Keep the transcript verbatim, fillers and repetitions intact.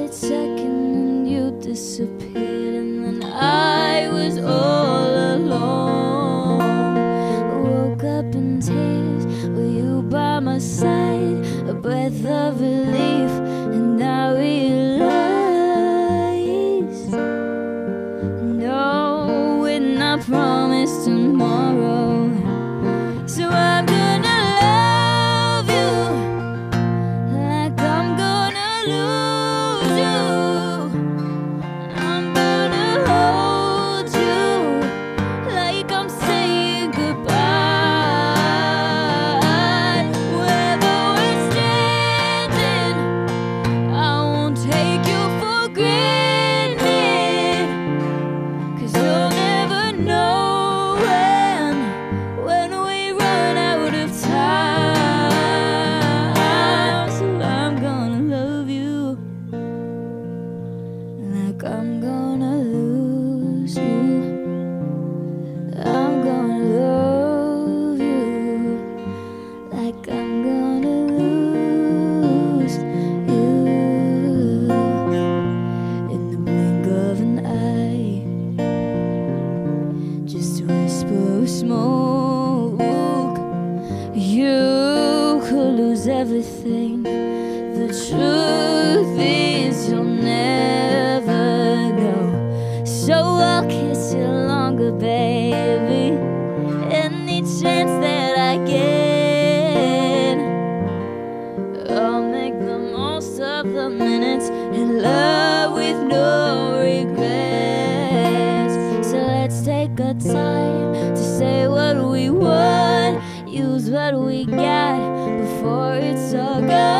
split second and you disappeared, and then I was all alone. Woke up in tears with you by my side, a breath of relief, and I realized, no, we're not promised tomorrow. So I'm gonna love you like I'm gonna lose you. I'm gonna hold you like I'm saying goodbye. Wherever we're standing, I won't take you for granted, 'cause you'll never know when, when we run out of time. So I'm gonna love you like I'm gonna lose you. I'm gonna love you like I'm gonna lose you. In the blink of an eye, just a whisper of smoke, you could lose everything. The truth is you'll never know. So I'll kiss you longer, baby, any chance that I get. I'll make the most of the minutes in love with no regrets. So let's take our time to say what we want, use what we got before it's all gone.